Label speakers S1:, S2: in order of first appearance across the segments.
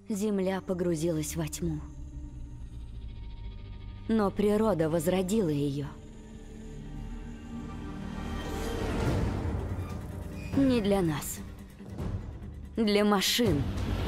S1: Земля погрузилась во тьму. Но природа возродила ее. Не для нас. Для машин.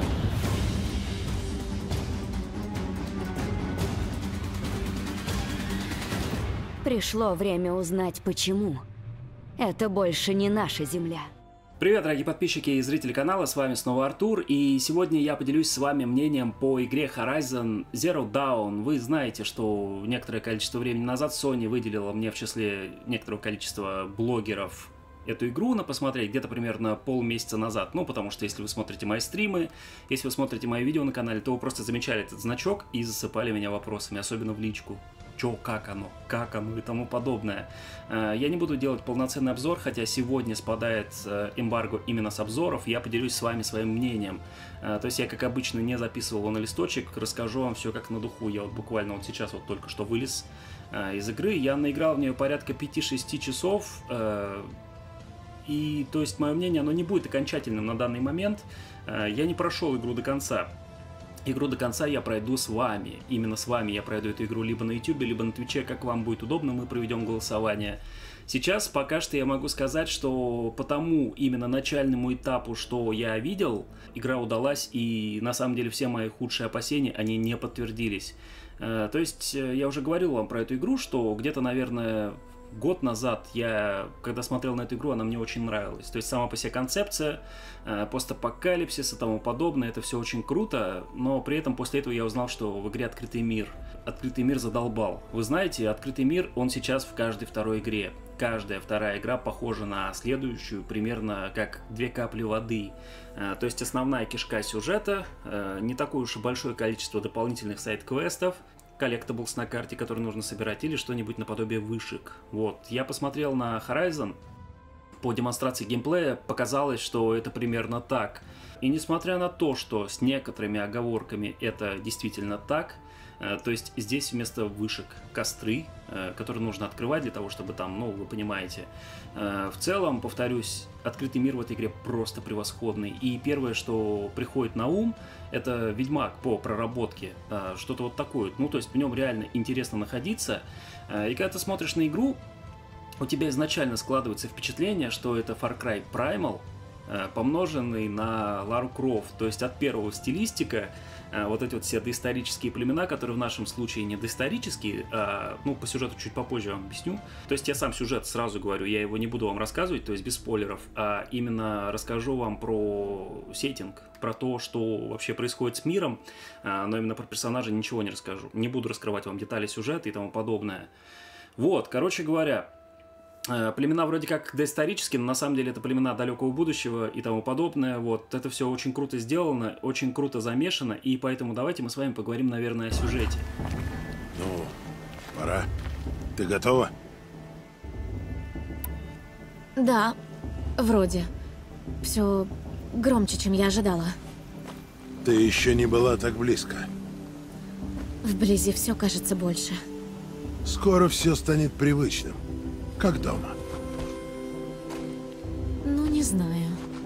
S1: Пришло время узнать, почему. Это больше не наша Земля.
S2: Привет, дорогие подписчики и зрители канала, с вами снова Артур, и сегодня я поделюсь с вами мнением по игре Horizon Zero Dawn. Вы знаете, что некоторое количество времени назад Sony выделила мне в числе некоторого количества блогеров эту игру на посмотреть где-то примерно полмесяца назад. Ну, потому что если вы смотрите мои стримы, если вы смотрите мои видео на канале, то вы просто замечали этот значок и засыпали меня вопросами, особенно в личку. Чё, как оно и тому подобное. Я не буду делать полноценный обзор, хотя сегодня спадает эмбарго именно с обзоров, я поделюсь с вами своим мнением. То есть я, как обычно, не записывал его на листочек, расскажу вам все как на духу. Я вот буквально вот сейчас вот только что вылез из игры, я наиграл в нее порядка 5-6 часов, и то есть мое мнение, оно не будет окончательным на данный момент. Я не прошел игру до конца. Игру до конца я пройду с вами. Именно с вами я пройду эту игру либо на YouTube, либо на Twitch, как вам будет удобно, мы проведем голосование. Сейчас пока что я могу сказать, что по тому именно начальному этапу, что я видел, игра удалась, и на самом деле все мои худшие опасения, они не подтвердились. То есть я уже говорил вам про эту игру, что где-то, наверное, год назад я, когда смотрел на эту игру, она мне очень нравилась. То есть сама по себе концепция, постапокалипсис и тому подобное, это все очень круто, но при этом после этого я узнал, что в игре открытый мир. Открытый мир задолбал. Вы знаете, открытый мир, он сейчас в каждой второй игре. Каждая вторая игра похожа на следующую, примерно как 2 капли воды. То есть основная кишка сюжета, не такое уж и большое количество дополнительных сайд-квестов, коллектаблс на карте, которые нужно собирать, или что-нибудь наподобие вышек. Вот, я посмотрел на Horizon, по демонстрации геймплея показалось, что это примерно так. И несмотря на то, что с некоторыми оговорками это действительно так, то есть здесь вместо вышек костры, которые нужно открывать для того, чтобы там, ну, вы понимаете. В целом, повторюсь, открытый мир в этой игре просто превосходный. И первое, что приходит на ум, это Ведьмак по проработке. Что-то вот такое. Ну, то есть в нем реально интересно находиться. И когда ты смотришь на игру, у тебя изначально складывается впечатление, что это Far Cry Primal, помноженный на Лару Крофт. То есть от первого стилистика, вот эти вот все доисторические племена, которые в нашем случае не доисторические, ну, по сюжету чуть попозже я вам объясню. То есть я сам сюжет сразу говорю, я его не буду вам рассказывать, то есть без спойлеров, а именно расскажу вам про сеттинг, про то, что вообще происходит с миром, но именно про персонажа ничего не расскажу. Не буду раскрывать вам детали сюжета и тому подобное. Вот, короче говоря, племена вроде как доисторические, но на самом деле это племена далекого будущего и тому подобное. Вот, это все очень круто сделано, очень круто замешано, и поэтому давайте мы с вами поговорим, наверное, о сюжете.
S3: Ну, пора. Ты готова?
S4: Да, вроде. Все громче, чем я ожидала.
S3: Ты еще не была так близко.
S4: Вблизи все кажется больше.
S3: Скоро все станет привычным. Как дома.
S4: Ну, не знаю.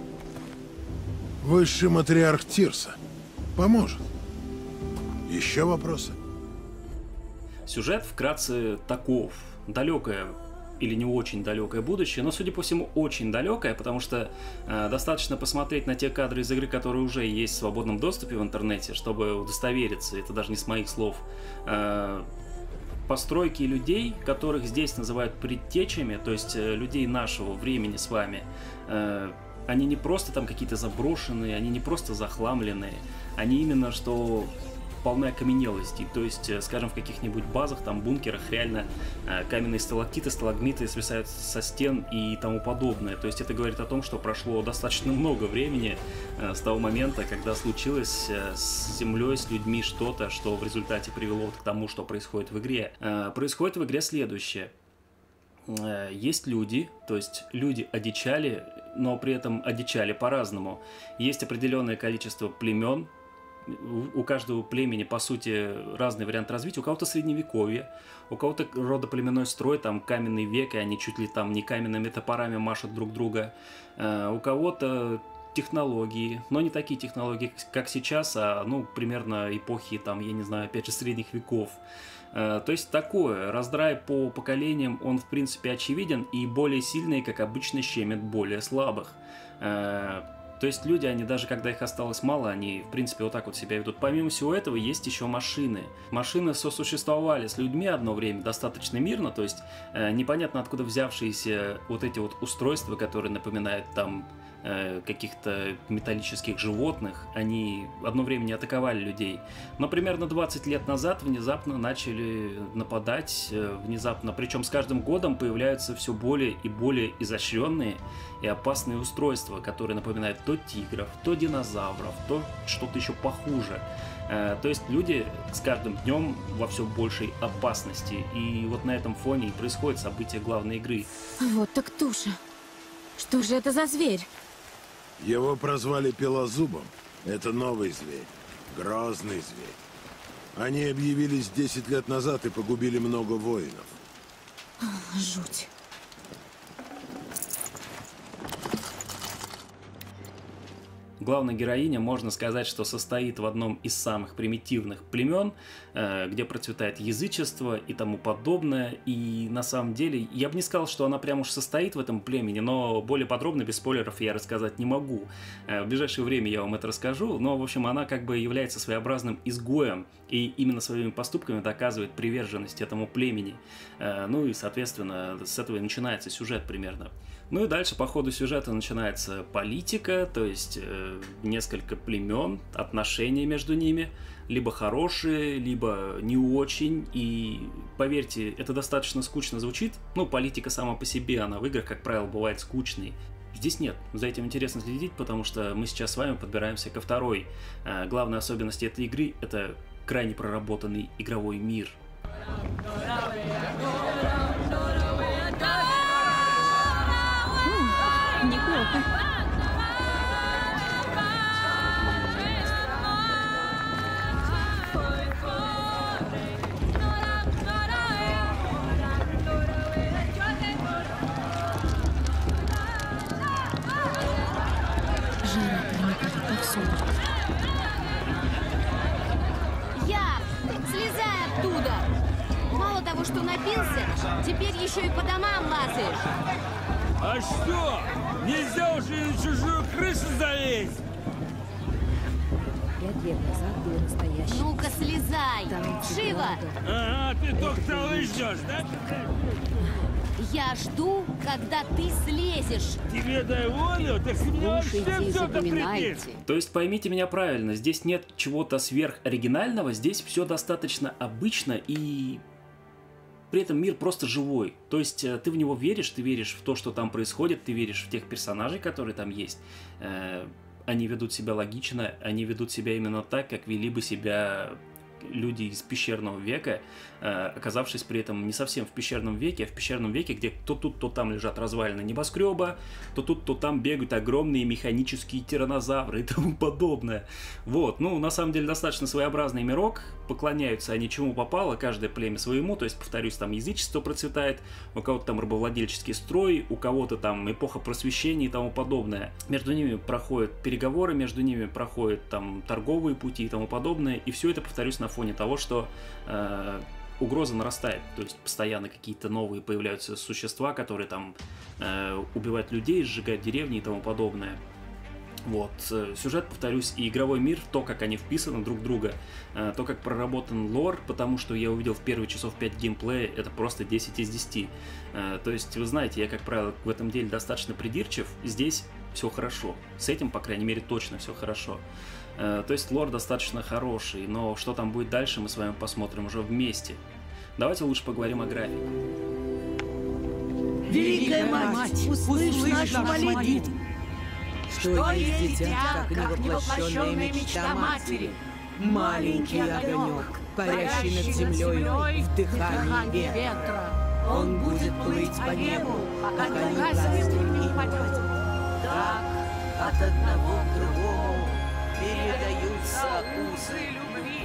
S3: Высший матриарх Тирса поможет. Еще вопросы?
S2: Сюжет вкратце таков. Далекое или не очень далекое будущее, но, судя по всему, очень далекое, потому что достаточно посмотреть на те кадры из игры, которые уже есть в свободном доступе в интернете, чтобы удостовериться, это даже не с моих слов, постройки людей, которых здесь называют предтечами, то есть людей нашего времени с вами, они не просто там какие-то заброшенные, они не просто захламленные, они именно что полны окаменелости, то есть, скажем, в каких-нибудь базах, там, бункерах реально каменные сталактиты, сталагмиты свисают со стен и тому подобное. То есть это говорит о том, что прошло достаточно много времени с того момента, когда случилось с Землей, с людьми что-то, что в результате привело к тому, что происходит в игре. Происходит в игре следующее. Есть люди, то есть люди одичали, но при этом одичали по-разному. Есть определенное количество племен, у каждого племени, по сути, разный вариант развития. У кого-то средневековье, у кого-то родоплеменной строй, там каменный век, и они чуть ли там не каменными топорами машут друг друга. У кого-то технологии, но не такие технологии, как сейчас, а, ну, примерно эпохи, там, я не знаю, опять же, средних веков. То есть такое, раздрай по поколениям, он, в принципе, очевиден, и более сильные, как обычно, щемят более слабых. То есть люди, они даже когда их осталось мало, они, в принципе, вот так вот себя ведут. Помимо всего этого, есть еще машины. Машины сосуществовали с людьми одно время достаточно мирно, то есть непонятно откуда взявшиеся вот эти вот устройства, которые напоминают там каких-то металлических животных, они одно время не атаковали людей. Но примерно 20 лет назад внезапно начали нападать, внезапно, причем с каждым годом появляются все более и более изощренные и опасные устройства, которые напоминают то тигров, то динозавров, то что-то еще похуже. То есть люди с каждым днем во все большей опасности. И вот на этом фоне и происходит событие главной игры.
S4: Вот так туша. Что же это за зверь?
S3: Его прозвали Пелозубом. Это новый зверь. Грозный зверь. Они объявились 10 лет назад и погубили много воинов.
S4: Жуть.
S2: Главная героиня, можно сказать, что состоит в одном из самых примитивных племен, где процветает язычество и тому подобное. И на самом деле, я бы не сказал, что она прям уж состоит в этом племени, но более подробно, без спойлеров, я рассказать не могу. В ближайшее время я вам это расскажу, но, в общем, она как бы является своеобразным изгоем и именно своими поступками доказывает приверженность этому племени. Ну и, соответственно, с этого и начинается сюжет примерно. Ну и дальше по ходу сюжета начинается политика, то есть несколько племен, отношения между ними, либо хорошие, либо не очень, и поверьте, это достаточно скучно звучит, ну, политика сама по себе, она в играх, как правило, бывает скучной. Здесь нет, за этим интересно следить, потому что мы сейчас с вами подбираемся ко второй главной особенности этой игры, это крайне проработанный игровой мир.
S1: Неплохо.
S4: Жара проникает повсюду.
S5: Я! Слезай оттуда! Мало того, что напился, теперь еще и по домам лазаешь.
S6: А что? Нельзя уже на чужую крышу залезть?
S1: 5 лет назад был настоящий.
S5: Ну-ка, слезай! Живо!
S6: Ага, ты только ждешь, да?
S5: Я жду, когда ты слезешь.
S6: Тебе дай волю, так с меня вообще
S1: Слушайте и
S6: все запретит.
S1: запоминайте.
S2: То есть поймите меня правильно, здесь нет чего-то сверхоригинального, здесь все достаточно обычно и при этом мир просто живой. То есть ты в него веришь, ты веришь в то, что там происходит, ты веришь в тех персонажей, которые там есть. Они ведут себя логично, они ведут себя именно так, как вели бы себя люди из пещерного века, оказавшись при этом не совсем в пещерном веке, а в пещерном веке, где то тут, то там лежат развалины небоскреба, то тут, то там бегают огромные механические тираннозавры и тому подобное. Вот, ну, на самом деле, достаточно своеобразный мирок, поклоняются они чему попало, каждое племя своему, то есть, повторюсь, там язычество процветает, у кого-то там рабовладельческий строй, у кого-то там эпоха просвещения и тому подобное. Между ними проходят переговоры, между ними проходят там торговые пути и тому подобное, и все это, повторюсь, на фоне того, что угроза нарастает, то есть постоянно какие-то новые появляются существа, которые там убивают людей, сжигают деревни и тому подобное. Вот, сюжет, повторюсь, и игровой мир, то, как они вписаны друг в друга, то, как проработан лор, потому что я увидел в первые часов 5 геймплея, это просто 10 из 10. То есть, вы знаете, я, как правило, в этом деле достаточно придирчив, здесь все хорошо. С этим, по крайней мере, точно все хорошо. То есть лор достаточно хороший, но что там будет дальше, мы с вами посмотрим уже вместе. Давайте лучше поговорим о графике.
S7: Великая Мать, услышь нашу молитву.
S8: Что есть дитя, как невоплощенная мечта матери, маленький огонек, парящий над землей в дыхании ветра. Он будет плыть по небу, пока не гаснет и не падет. Так, от одного к другому передаются узы любви.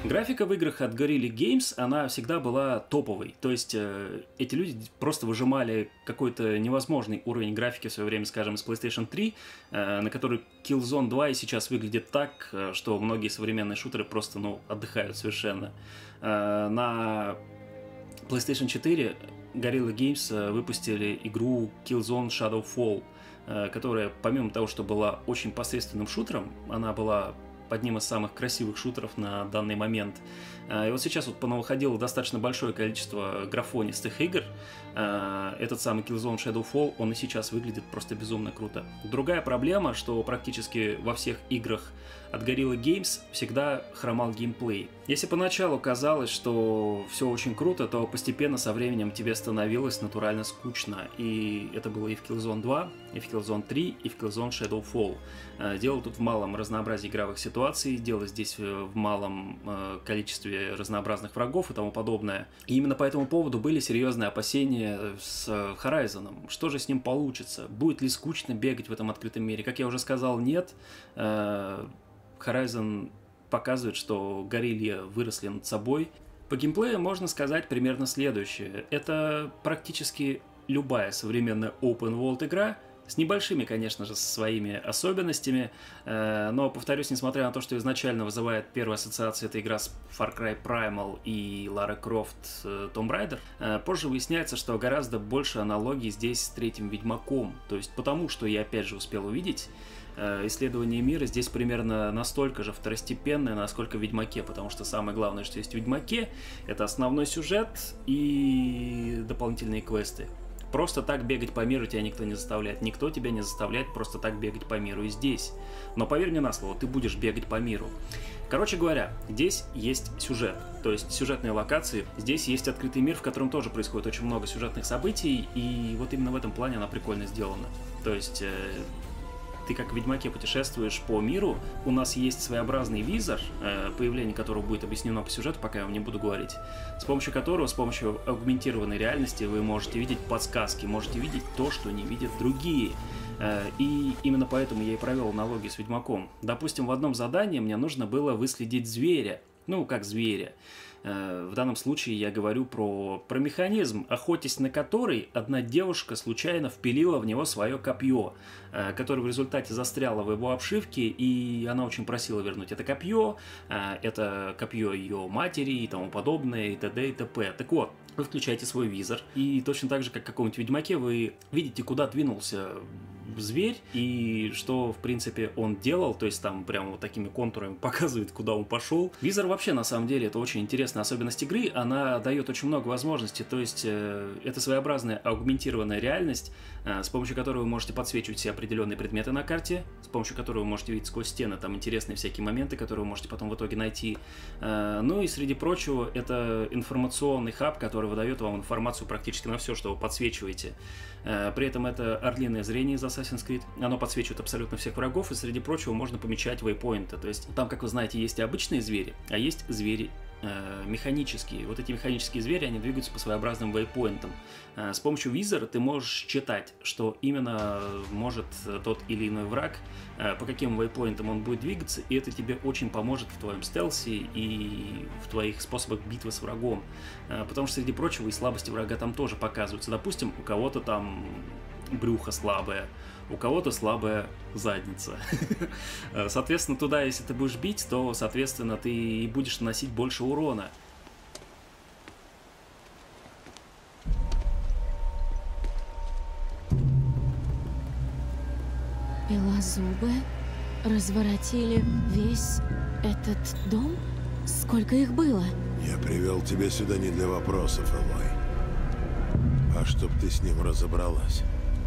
S2: Графика в играх от Guerrilla Games, она всегда была топовой. То есть эти люди просто выжимали какой-то невозможный уровень графики в свое время, скажем, с PlayStation 3, на который Killzone 2 и сейчас выглядит так, что многие современные шутеры просто, отдыхают совершенно. На PlayStation 4 Guerrilla Games выпустили игру Killzone Shadowfall, которая, помимо того, что была очень посредственным шутером, она была одним из самых красивых шутеров на данный момент. И вот сейчас понавыходило достаточно большое количество графонистых игр. Этот самый Killzone Shadowfall, он и сейчас выглядит просто безумно круто. Другая проблема, что практически во всех играх от Guerrilla Games всегда хромал геймплей. Если поначалу казалось, что все очень круто, то постепенно со временем тебе становилось натурально скучно. И это было и в Killzone 2, и в Killzone 3, и в Killzone Shadowfall. Дело тут в малом разнообразии игровых ситуаций, дело здесь в малом количестве разнообразных врагов и тому подобное. И именно по этому поводу были серьезные опасения с Horizon. Что же с ним получится? Будет ли скучно бегать в этом открытом мире? Как я уже сказал, нет. Horizon показывает, что Guerrilla выросли над собой. По геймплею можно сказать примерно следующее. Это практически любая современная open world игра, с небольшими, конечно же, своими особенностями, но, повторюсь, несмотря на то, что изначально вызывает первая ассоциация эта игра с Far Cry Primal и Lara Croft Tomb Raider, позже выясняется, что гораздо больше аналогий здесь с третьим Ведьмаком, то есть потому, что я опять же успел увидеть, исследование мира здесь примерно настолько же второстепенное, насколько в Ведьмаке, потому что самое главное, что есть в Ведьмаке, это основной сюжет и дополнительные квесты. Просто так бегать по миру тебя никто не заставляет. Никто тебя не заставляет просто так бегать по миру и здесь. Но поверь мне на слово, ты будешь бегать по миру. Короче говоря, здесь есть сюжет, то есть сюжетные локации. Здесь есть открытый мир, в котором тоже происходит очень много сюжетных событий, и вот именно в этом плане она прикольно сделана. То есть ты как в Ведьмаке путешествуешь по миру, у нас есть своеобразный визор, появление которого будет объяснено по сюжету, пока я вам не буду говорить, с помощью которого, с помощью аугментированной реальности вы можете видеть подсказки, можете видеть то, что не видят другие. И именно поэтому я и провел аналогию с Ведьмаком. Допустим, в одном задании мне нужно было выследить зверя. Ну, как зверя. В данном случае я говорю про механизм, охотясь на который одна девушка случайно впилила в него свое копье, которое в результате застряло в его обшивке, и она очень просила вернуть это копье ее матери и тому подобное, и т.д. и т.п. Так вот, вы включаете свой визор, и точно так же, как в каком-нибудь Ведьмаке, вы видите, куда двинулся зверь, и что, в принципе, он делал, то есть там прямо вот такими контурами показывает, куда он пошел. Визор вообще, на самом деле, это очень интересная особенность игры, она дает очень много возможностей, то есть это своеобразная аугментированная реальность, с помощью которой вы можете подсвечивать все определенные предметы на карте, с помощью которой вы можете видеть сквозь стены там интересные всякие моменты, которые вы можете потом в итоге найти. Ну и, среди прочего, это информационный хаб, который выдает вам информацию практически на все, что вы подсвечиваете. При этом это орлиное зрение из Assassin's Creed, оно подсвечивает абсолютно всех врагов, и среди прочего можно помечать вейпоинты. То есть там, как вы знаете, есть и обычные звери, а есть звери механические. Вот эти механические звери, они двигаются по своеобразным вейпоинтам. С помощью визора ты можешь считать, что именно может тот или иной враг, по каким вейпоинтам он будет двигаться, и это тебе очень поможет в твоем стелсе и в твоих способах битвы с врагом. Потому что, среди прочего, и слабости врага там тоже показываются. Допустим, у кого-то там брюхо слабое, у кого-то слабая задница. Соответственно, туда, если ты будешь бить, то, соответственно, ты будешь наносить больше урона.
S4: Белозубы разворотили весь этот дом? Сколько их было?
S3: Я привел тебя сюда не для вопросов, Элой, а чтоб ты с ним разобралась.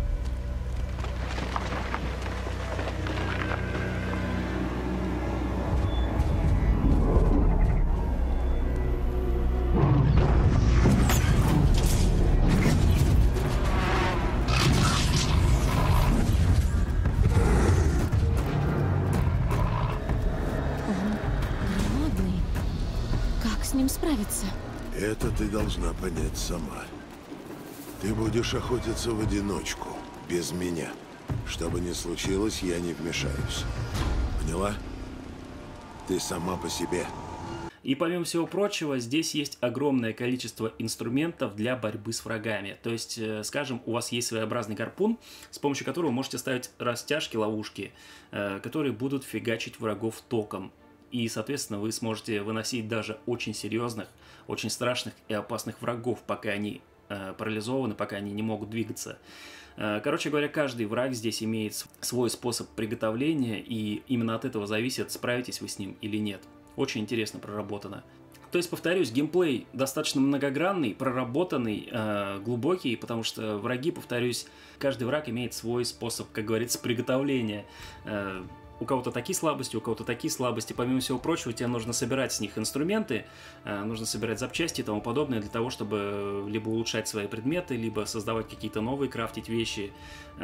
S4: Справиться.
S3: Это ты должна понять сама. Ты будешь охотиться в одиночку, без меня. Что бы ни случилось, я не вмешаюсь. Поняла? Ты сама по себе.
S2: И помимо всего прочего, здесь есть огромное количество инструментов для борьбы с врагами. То есть, скажем, у вас есть своеобразный гарпун, с помощью которого вы можете ставить растяжки, ловушки, которые будут фигачить врагов током. И, соответственно, вы сможете выносить даже очень серьезных, очень страшных и опасных врагов, пока они парализованы, пока они не могут двигаться. Короче говоря, каждый враг здесь имеет свой способ приготовления, и именно от этого зависит, справитесь вы с ним или нет. Очень интересно проработано. То есть, повторюсь, геймплей достаточно многогранный, проработанный, глубокий, потому что враги, повторюсь, каждый враг имеет свой способ, как говорится, приготовления. У кого-то такие слабости, у кого-то такие слабости. Помимо всего прочего, тебе нужно собирать с них инструменты, нужно собирать запчасти и тому подобное для того, чтобы либо улучшать свои предметы, либо создавать какие-то новые, крафтить вещи.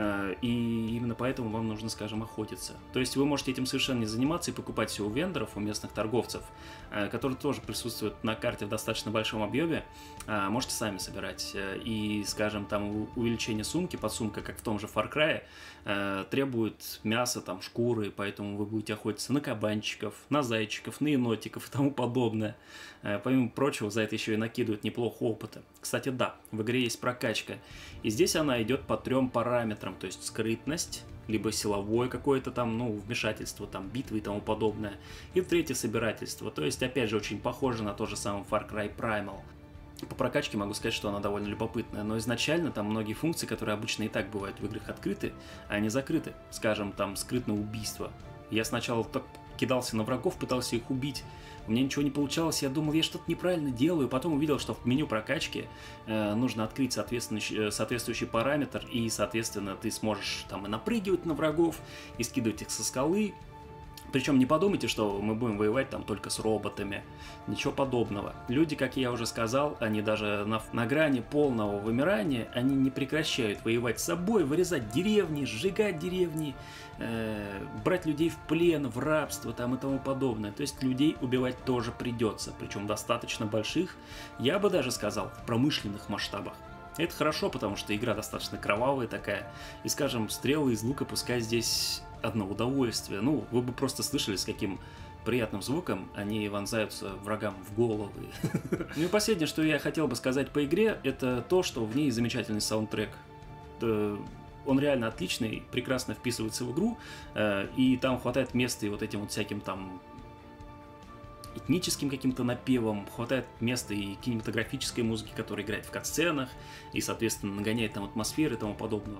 S2: И именно поэтому вам нужно, скажем, охотиться. То есть вы можете этим совершенно не заниматься и покупать все у вендоров, у местных торговцев, которые тоже присутствуют на карте в достаточно большом объеме. Можете сами собирать. И, скажем, там увеличение сумки, подсумка, как в том же Far Cry, требует мяса, там, шкуры, поэтому вы будете охотиться на кабанчиков, на зайчиков, на енотиков и тому подобное. Помимо прочего, за это еще и накидывают неплохо опыта. Кстати, да, в игре есть прокачка. И здесь она идет по 3 параметрам, то есть скрытность, либо силовое какое-то там, ну, вмешательство, там, битвы и тому подобное. И третье собирательство, то есть, опять же, очень похоже на то же самое Far Cry Primal. По прокачке могу сказать, что она довольно любопытная, но изначально там многие функции, которые обычно и так бывают в играх, открыты, а они закрыты. Скажем, там скрытное убийство. Я сначала так кидался на врагов, пытался их убить, у меня ничего не получалось, я думал, я что-то неправильно делаю, потом увидел, что в меню прокачки нужно открыть соответствующий параметр, и, соответственно, ты сможешь там и напрыгивать на врагов, и скидывать их со скалы. Причем не подумайте, что мы будем воевать там только с роботами. Ничего подобного. Люди, как я уже сказал, они даже на грани полного вымирания, они не прекращают воевать с собой, вырезать деревни, сжигать деревни, брать людей в плен, в рабство там и тому подобное. То есть людей убивать тоже придется, причем достаточно больших, я бы даже сказал, в промышленных масштабах. Это хорошо, потому что игра достаточно кровавая такая, и, скажем, стрелы из лука пускай здесь одно удовольствие. Ну, вы бы просто слышали, с каким приятным звуком они вонзаются врагам в головы. Ну и последнее, что я хотел бы сказать по игре, это то, что в ней замечательный саундтрек. Он реально отличный, прекрасно вписывается в игру, и там хватает места и вот этим вот всяким там этническим каким-то напевом, хватает места и кинематографической музыки, которая играет в катсценах, и, соответственно, нагоняет там атмосферы и тому подобного.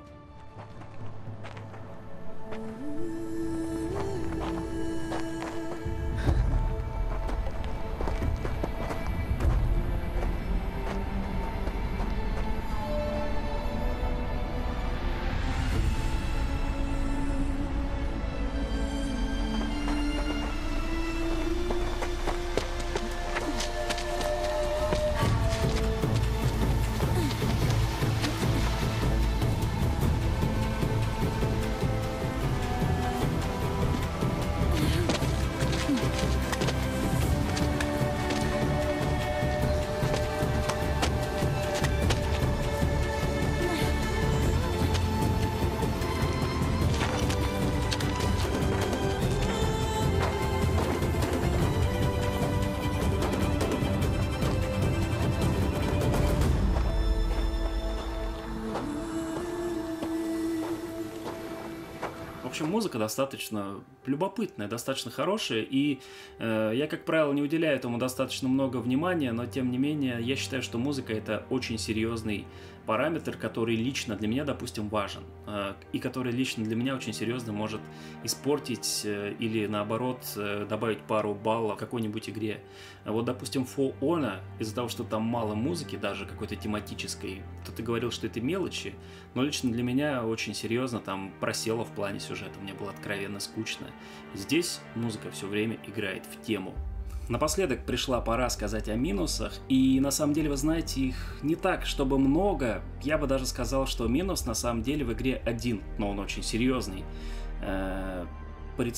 S2: В общем, музыка достаточно любопытная, достаточно хорошая, и я, как правило, не уделяю этому достаточно много внимания, но, тем не менее, я считаю, что музыка — это очень серьезный параметр, который лично для меня, допустим, важен, и который лично для меня очень серьезно может испортить или, наоборот, добавить пару баллов в какой-нибудь игре. Вот, допустим, For Honor, из-за того, что там мало музыки, даже какой-то тематической, кто-то говорил, что это мелочи, но лично для меня очень серьезно там просело в плане сюжета, мне было откровенно скучно. Здесь музыка все время играет в тему. Напоследок пришла пора сказать о минусах, и на самом деле, вы знаете, их не так, чтобы много. Я бы даже сказал, что минус на самом деле в игре один, но он очень серьезный.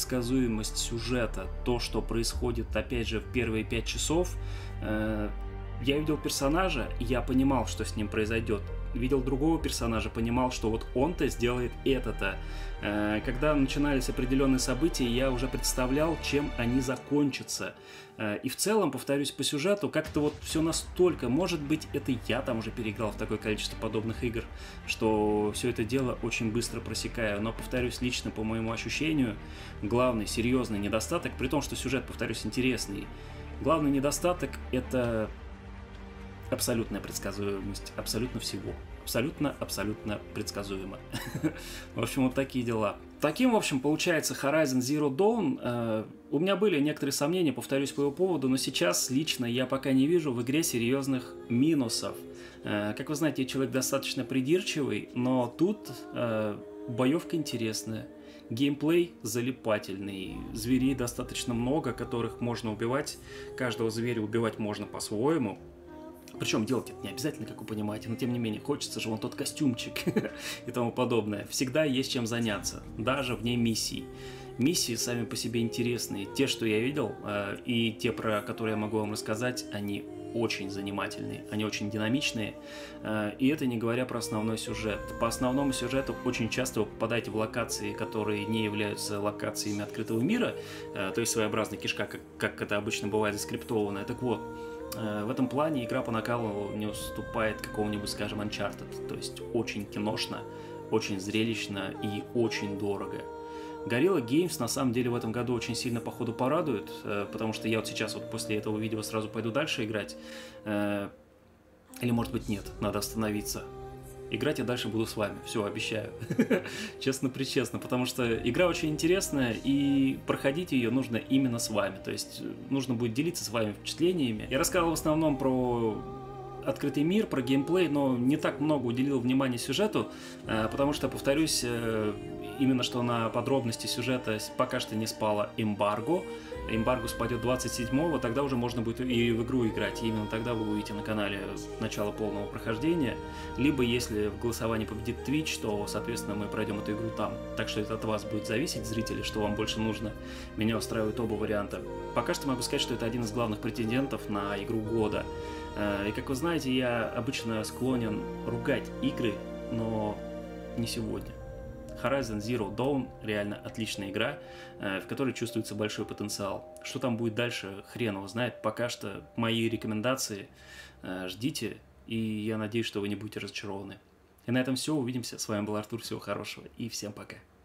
S2: Предсказуемость сюжета, то, что происходит, опять же, в первые 5 часов, Я видел персонажа, и я понимал, что с ним произойдет. Видел другого персонажа, понимал, что вот он-то сделает это-то. Когда начинались определенные события, я уже представлял, чем они закончатся. И в целом, повторюсь, по сюжету как-то вот все настолько, может быть, это я там уже переиграл в такое количество подобных игр, что все это дело очень быстро просекаю. Но, повторюсь, лично по моему ощущению, главный серьезный недостаток, при том, что сюжет, повторюсь, интересный, главный недостаток — это абсолютная предсказуемость абсолютно всего. Абсолютно предсказуемо. В общем, вот такие дела. Таким, в общем, получается Horizon Zero Dawn. У меня были некоторые сомнения, повторюсь, по его поводу, но сейчас лично я пока не вижу в игре серьезных минусов. Как вы знаете, я человек достаточно придирчивый, но тут боевка интересная. Геймплей залипательный, зверей достаточно много, которых можно убивать. Каждого зверя убивать можно по-своему. Причем делать это не обязательно, как вы понимаете, но тем не менее хочется же вон тот костюмчик и тому подобное. Всегда есть чем заняться, даже вне миссий. Миссии сами по себе интересные. Те, что я видел, и те, про которые я могу вам рассказать, они очень занимательные, они очень динамичные. И это не говоря про основной сюжет. По основному сюжету очень часто вы попадаете в локации, которые не являются локациями открытого мира, то есть своеобразная кишка, как это обычно бывает заскриптованная. Так вот, в этом плане игра по накалу не уступает какому-нибудь, скажем, Uncharted. То есть очень киношно, очень зрелищно и очень дорого. Guerrilla Games на самом деле в этом году очень сильно походу порадует, потому что я вот сейчас вот после этого видео сразу пойду дальше играть. Или может быть нет, надо остановиться. Играть я дальше буду с вами, все, обещаю. Честно-причестно, потому что игра очень интересная, и проходить ее нужно именно с вами. То есть нужно будет делиться с вами впечатлениями. Я рассказывал в основном про открытый мир, про геймплей, но не так много уделил внимания сюжету, потому что, повторюсь, именно что на подробности сюжета пока что не спало эмбарго. Эмбарго спадет 27-го, тогда уже можно будет и в игру играть. И именно тогда вы увидите на канале начало полного прохождения. Либо, если в голосовании победит Twitch, то, соответственно, мы пройдем эту игру там. Так что это от вас будет зависеть, зрители, что вам больше нужно. Меня устраивают оба варианта. Пока что могу сказать, что это один из главных претендентов на игру года. И, как вы знаете, я обычно склонен ругать игры, но не сегодня. Horizon Zero Dawn реально отличная игра, в которой чувствуется большой потенциал. Что там будет дальше, хрен его знает. Пока что мои рекомендации ждите, и я надеюсь, что вы не будете разочарованы. И на этом все, увидимся. С вами был Артур, всего хорошего и всем пока.